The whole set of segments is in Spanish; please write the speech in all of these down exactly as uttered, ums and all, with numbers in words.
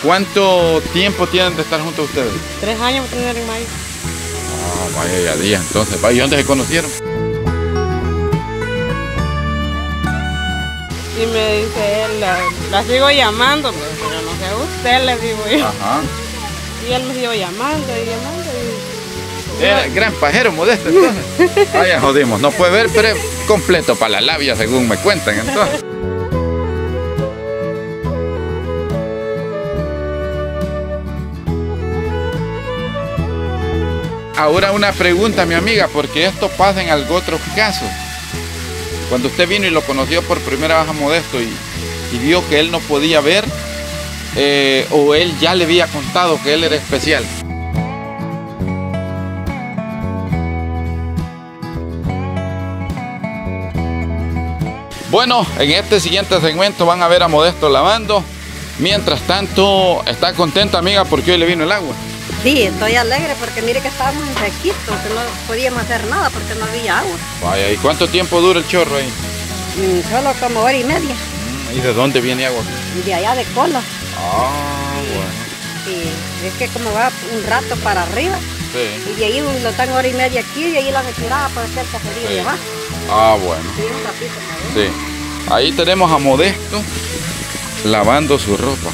¿Cuánto tiempo tienen de estar juntos ustedes? Tres años por tener en mayo. Ah, vaya ya día, entonces. ¿Y dónde se conocieron? Y me dice él, la, la sigo llamando, pero no sé usted, le digo yo. Ajá. Y él me siguió llamando y llamando. Y... Era gran pajero, Modesto, entonces. Vaya, jodimos. No puede ver, pero es completo para la labia, según me cuentan, entonces. Ahora una pregunta, mi amiga, porque esto pasa en algo otros casos. Cuando usted vino y lo conoció por primera vez a Modesto y, y vio que él no podía ver, eh, o él ya le había contado que él era especial. Bueno, en este siguiente segmento van a ver a Modesto lavando. Mientras tanto, ¿está contenta, amiga, porque hoy le vino el agua? Sí, estoy alegre porque mire que estábamos en sequito, que no podíamos hacer nada porque no había agua. Vaya, ¿y cuánto tiempo dura el chorro ahí? Mm, solo como hora y media. ¿Y de dónde viene agua? De allá de Cola. Ah, sí, bueno. Sí, es que como va un rato para arriba, Sí. y de ahí lo están hora y media aquí, y ahí la retirada puede ser cacería Sí. de abajo. Ah, bueno. Sí, un ratito, ¿no? Sí. Ahí tenemos a Modesto lavando su ropa.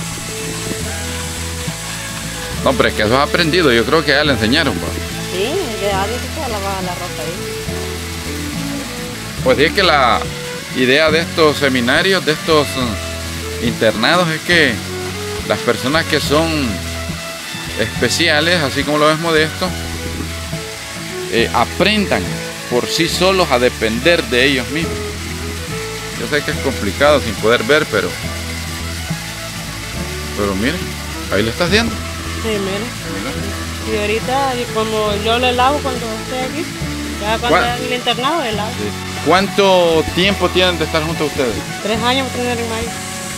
No, pero es que eso es aprendido, yo creo que ya le enseñaron, ¿va? Sí, ya dice que lavaba la ropa ahí. Pues sí, es que la idea de estos seminarios, de estos uh, internados, es que las personas que son especiales, así como lo es Modesto, eh, aprendan por sí solos a depender de ellos mismos. Yo sé que es complicado sin poder ver, pero pero miren, ahí lo está haciendo. Sí, mira. Y ahorita, y como yo le lavo cuando estoy aquí, ya cuando ¿Cuál? en el internado le lavo. Sí. ¿Cuánto tiempo tienen de estar juntos ustedes? Tres años por tener en mayo.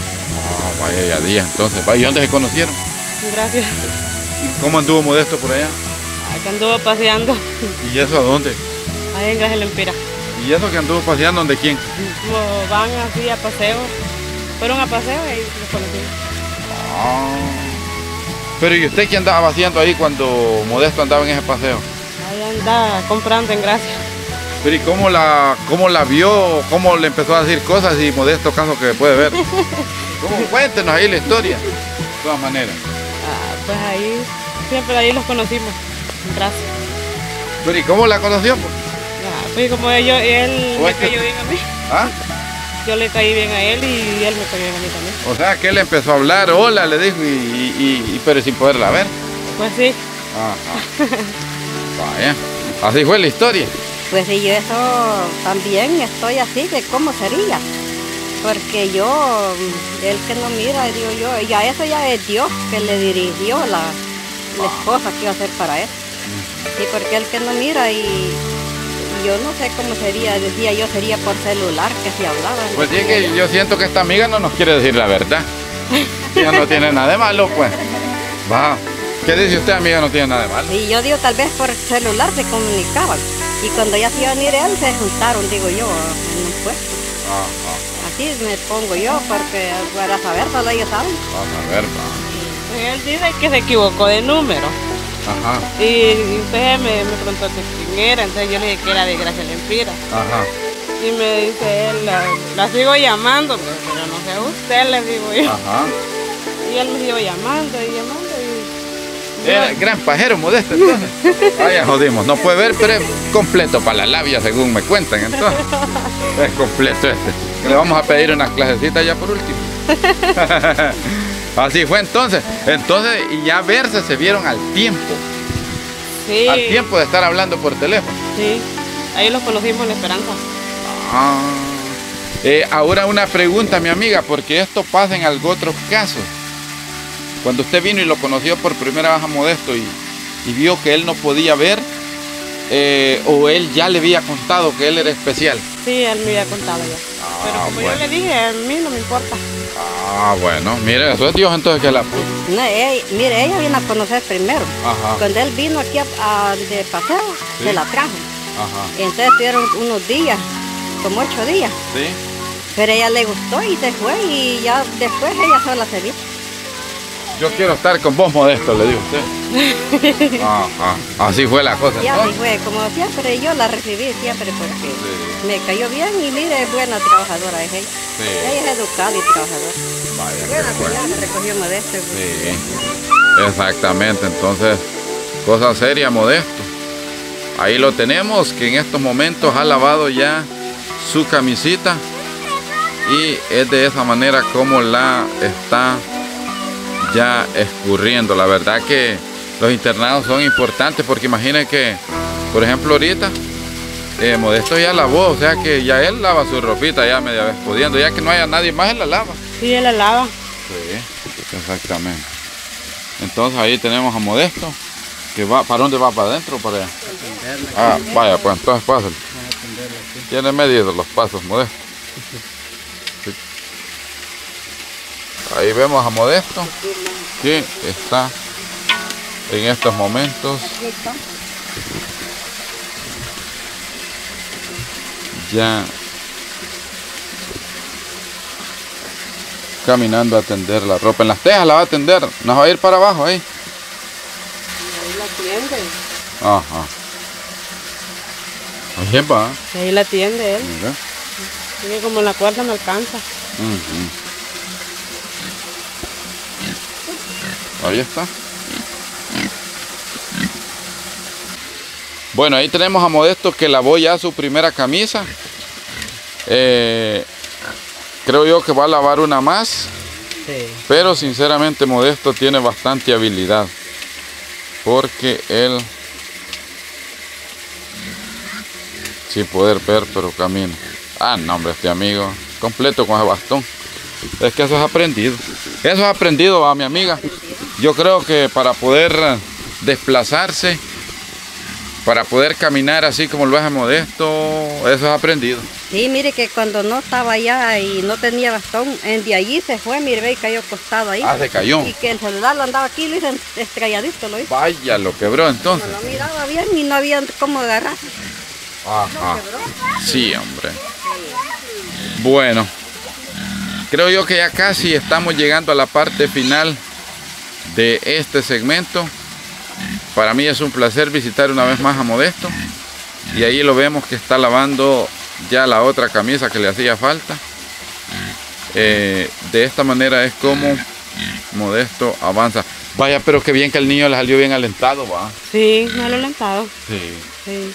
Ah, vaya ya día, entonces. ¿Y dónde se conocieron? Gracias. ¿Y cómo anduvo Modesto por allá? Acá anduvo paseando. ¿Y eso a dónde? Ahí en Gracia Lempira. ¿Y eso que anduvo paseando donde quién? Como van así a paseo. Fueron a paseo y los conocimos. Ah. Pero ¿y usted qué andaba haciendo ahí cuando Modesto andaba en ese paseo? Ahí anda comprando en Gracia. Pero ¿y cómo la, cómo la vio? ¿Cómo le empezó a decir cosas y Modesto caso que puede ver? ¿Cómo? Cuéntenos ahí la historia. De todas maneras. Ah, pues ahí, siempre ahí los conocimos. En Gracia. Pero ¿y cómo la conoció? Pues? Ah, pues como yo, él ¿O me es que- cayó bien a mí. ¿Ah? Yo le caí bien a él y él me cayó bien a mí también. O sea que él empezó a hablar, hola, le dijo, y, y, y- pero sin poderla ver. Pues sí. Ajá. Vaya. Así fue la historia. Pues sí, yo eso también estoy así, de cómo sería. Porque yo, el que no mira, digo yo, ya eso ya es Dios que le dirigió la, la esposa que iba a hacer para él. Sí, porque el que no mira y, y yo no sé cómo sería, decía yo, sería por celular que se hablaba. Pues sí, es que yo siento que esta amiga no nos quiere decir la verdad. Ella no tiene nada de malo, pues. Va. ¿Qué dice usted, amiga? No tiene nada de malo. Y yo digo, tal vez por celular se comunicaban. Y cuando ya se iba a venir él, se juntaron, digo yo, en un puesto. Ajá. Así me pongo yo, porque para saber, solo ellos saben. Vamos a ver, va. Pues él dice que se equivocó de número. Ajá. Y usted me, me preguntó que quién era, entonces yo le dije que era de Gracia Lempira. Ajá. Y me dice él, la, la sigo llamando, pero, pero no sé usted, le digo yo. Ajá. Y él me siguió llamando y llamando y... Era gran pajero, Modesto, entonces. Vaya, jodimos. No puede ver, pero es completo para la labia, según me cuentan, entonces. Es completo este. Le vamos a pedir unas clasecitas ya por último. Así fue entonces. Entonces, y ya verse se vieron al tiempo. Sí, Al tiempo de estar hablando por teléfono. sí. Ahí los conocimos en La Esperanza. Ah. Eh, ahora una pregunta, mi amiga, porque esto pasa en algo otros casos. Cuando usted vino y lo conoció por primera vez a Modesto y, y vio que él no podía ver, eh, o él ya le había contado que él era especial. Sí, él me había contado ya. Ah, Pero como bueno. yo le dije, a mí no me importa. Ah, bueno, mire, eso es Dios entonces que la puso. No, ella- mire, ella vino a conocer primero. Ajá. Cuando él vino aquí a, a- de paseo, Sí. se la trajo. Ajá. Y entonces estuvieron unos días, como ocho días. Sí. Pero ella le gustó y se fue y ya después ella sola se vino. Yo quiero estar con vos, Modesto, le digo a usted. Ajá, así fue la cosa. Y así entonces. fue, como siempre, yo la recibí siempre porque Sí. me cayó bien y mire, es buena trabajadora es ella. Sí. Ella es educada y trabajadora. Vaya, qué Buena bueno. señora, me recogió Modesto. Sí, exactamente. Entonces, cosa seria, Modesto. Ahí lo tenemos, que en estos momentos ha lavado ya su camisita y es de esa manera como la está ya escurriendo. La verdad que los internados son importantes porque imaginen que, por ejemplo, ahorita eh, Modesto ya lavó, o sea que ya él lava su ropita ya media vez pudiendo, ya que no haya nadie más, él la lava. Sí, él la lava. Sí, exactamente. Entonces ahí tenemos a Modesto, que va, ¿para dónde va? ¿Para adentro o para allá? Ah, vaya, pues entonces pásale. Tiene medido los pasos, Modesto. Sí. Ahí vemos a Modesto, que está en estos momentos ya caminando a tender la ropa. En las tejas la va a tender, nos va a ir para abajo ahí. Ahí la tiende. Ajá. Ahí va. Ahí la tiende él. Mira. Sigue como la cuerda me alcanza. Ujú. Ahí está. Bueno, ahí tenemos a Modesto que lavó ya su primera camisa. Eh, creo yo que va a lavar una más. Sí. Pero sinceramente Modesto tiene bastante habilidad. Porque él, sin poder ver, pero camina. Ah, no, hombre, este amigo, completo con el bastón. Es que eso es aprendido. Eso es aprendido a mi amiga. Yo creo que para poder desplazarse, para poder caminar así como lo hace Modesto, eso es aprendido. Sí, mire que cuando no estaba allá y no tenía bastón, en de allí se fue, mire, ve y cayó acostado ahí. Ah, se cayó. Y que el celular lo andaba aquí, lo hizo estrelladito, lo hizo. Vaya, lo quebró entonces. No miraba bien y no había cómo agarrar. Ajá. Sí, hombre. Bueno, creo yo que ya casi estamos llegando a la parte final de este segmento. Para mí es un placer visitar una vez más a Modesto. Y ahí lo vemos que está lavando ya la otra camisa que le hacía falta. Eh, de esta manera es como Modesto avanza. Vaya, pero qué bien que el niño le salió bien alentado, va. Sí, me lo he lentado. Sí. Sí.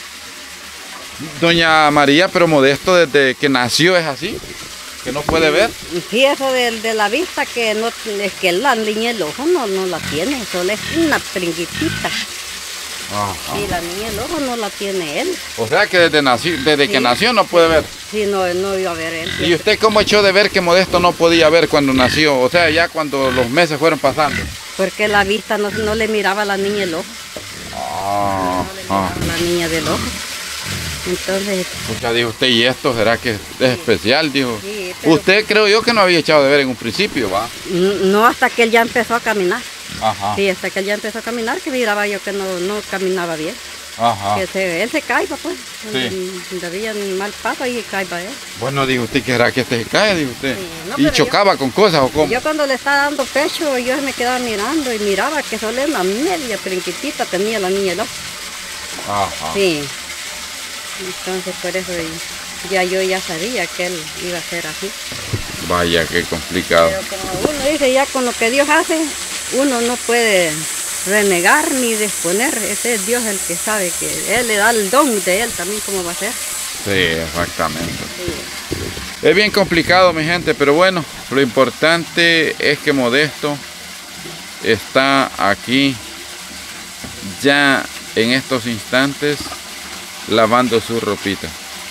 Doña María, pero Modesto desde que nació es así, que no puede ver. Sí, eso de, de la vista que no es que la niña el ojo no, no la tiene, solo es una pringuitita. Ajá. Y la niña el ojo no la tiene él. O sea que desde, nací, desde que Sí. nació no puede ver. Sí, no, no iba a ver él. ¿Y usted cómo echó de ver que Modesto no podía ver cuando nació? O sea, ya cuando los meses fueron pasando. Porque la vista no, no le miraba a la niña el ojo, Ah, no le ah. miraba a la niña del ojo. Entonces, Pues ya dijo usted, ¿y esto será que es especial? Dijo. sí, pero Usted creo yo que no había echado de ver en un principio, ¿va? no hasta que él ya empezó a caminar. Ajá. Sí, hasta que él ya empezó a caminar, que miraba yo que no, no caminaba bien. Ajá. Que se, él se caiba, pues. Sí. Donde había un mal paso y caiba él. Bueno, dijo usted, ¿que será que este se cae? Dijo usted. Sí, no, ¿Y pero chocaba con cosas o cómo? Yo cuando le estaba dando pecho, yo me quedaba mirando y miraba que solo una media prinquitita tenía la niña el ojo. Ajá. Sí. Entonces por eso ya yo ya sabía que él iba a ser así. Vaya, qué complicado. Pero como uno dice, ya con lo que Dios hace, uno no puede renegar ni disponer. Ese es Dios el que sabe que Él le da el don de Él también cómo va a ser. Sí, exactamente. Sí. Es bien complicado, mi gente, pero bueno, lo importante es que Modesto está aquí ya en estos instantes lavando su ropita.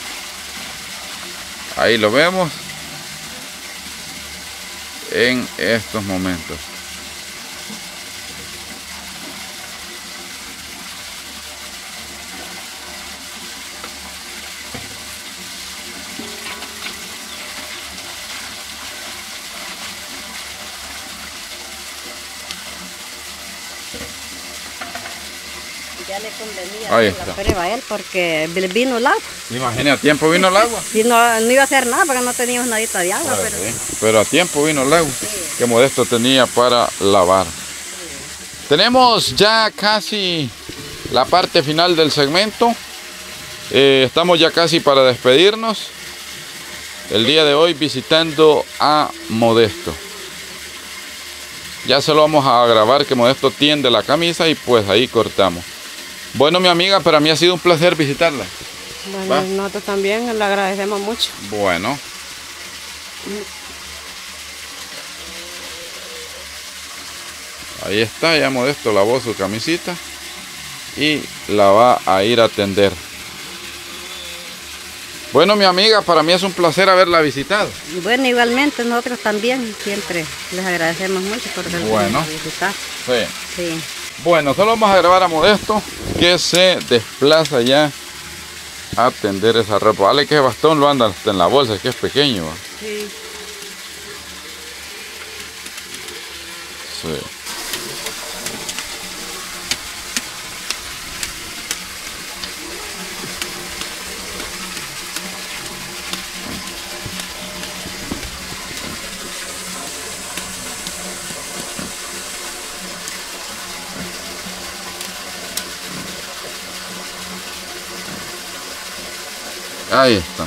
Ahí lo vemos en estos momentos. Ya le convenía Ahí hacer la está. prueba a él porque vino el agua. Imagina, a tiempo vino el agua. Y no, no iba a hacer nada porque no teníamos nadita de agua. Pues Pero sí, pero a tiempo vino el agua. sí. que Modesto tenía para lavar. Tenemos ya casi la parte final del segmento. Eh, estamos ya casi para despedirnos. El día de hoy visitando a Modesto. Ya se lo vamos a grabar que Modesto tiende la camisa y pues ahí cortamos. Bueno, mi amiga, para mí ha sido un placer visitarla. Bueno, ¿va? Nosotros también le agradecemos mucho. Bueno. Ahí está, ya Modesto lavó su camisita y la va a ir a tender. Bueno, mi amiga, para mí es un placer haberla visitado. Bueno, igualmente nosotros también siempre les agradecemos mucho por habernos bueno, visitado. Sí. Sí. Bueno, solo vamos a grabar a Modesto que se desplaza ya a tender esa ropa. Vale que ese bastón lo anda hasta en la bolsa, que es pequeño. ¿Va? Sí. Sí. Ahí está.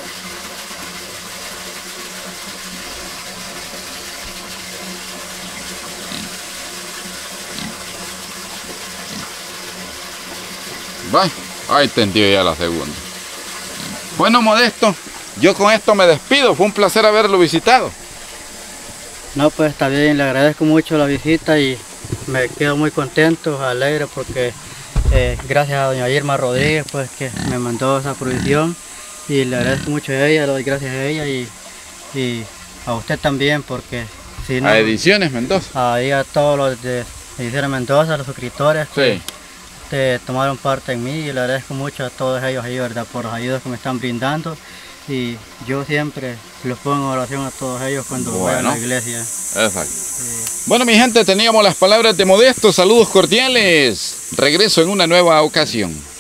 Va, ahí tendió ya la segunda. Bueno, Modesto, yo con esto me despido. Fue un placer haberlo visitado. No, pues está bien, le agradezco mucho la visita y me quedo muy contento, alegre porque eh, gracias a doña Irma Rodríguez pues que me mandó esa provisión. Y le agradezco mucho a ella, le doy gracias a ella y, y a usted también porque si no... A Ediciones Mendoza. Ahí a todos los de Ediciones Mendoza, los suscriptores que, Sí. que tomaron parte en mí y le agradezco mucho a todos ellos ahí, ¿verdad? Por las ayudas que me están brindando y yo siempre los pongo en oración a todos ellos cuando Bueno. voy a la iglesia. Exacto. Sí. Bueno, mi gente, teníamos las palabras de Modesto. Saludos cordiales. Regreso en una nueva ocasión.